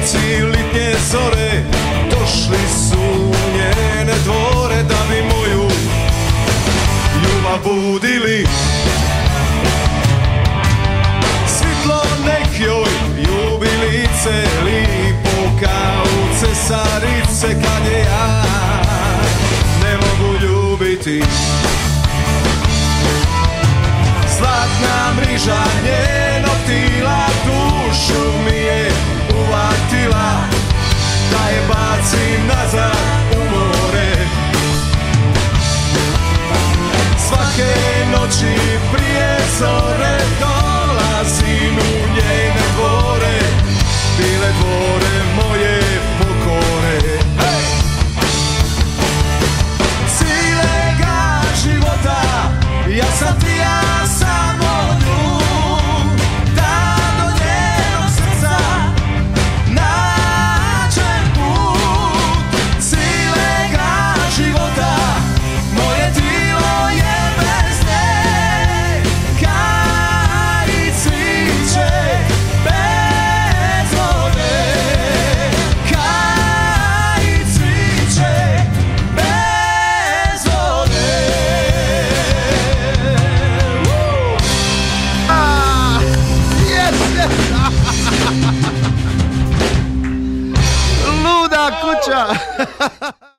Momci litnje zore došli su u njene dvore da bi moju ljubav budili. Svitlo nek joj ljubi lice, lipo kao cesarice, kad je ja ne mogu ljubiti. Zlatna mriža njenog tila dušu mi je uvatila, da je bacim nazad u more. Svake noći prije zore dolazim u njene dvore, bile dvore moje pokore. Hey! Cijelega života ja sam ti, ja samo nju, da do njenog srca nađem put. Cijelega života moje tilo je bez nje, kaj cviće bez vode, kaj cviće bez vode. Luda kuća.